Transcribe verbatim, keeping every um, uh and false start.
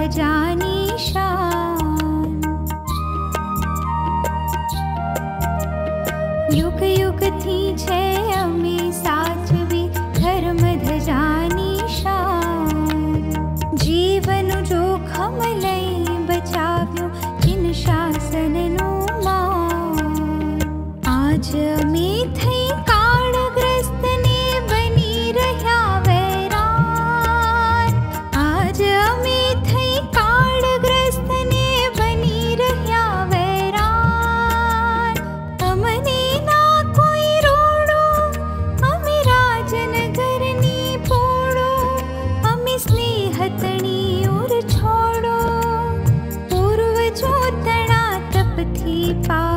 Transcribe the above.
प्रजानी शान। युग युग थी छे अमी साचवी धर्म ध्वजानी शान। जीवन जोखम लई बचाव्यो जिन शासननु मान। आज अमी थई काळग्रस्त ने बनी रह्या वैरान। आज अमी थई काळग्रस्त ने बनी रह्या वैरान। अमने ना कोई रोडो अमी राजनगरनी पोडो। अमी स्नेहतणी उर छोड़ो पूर्वजो तणा तपथी पा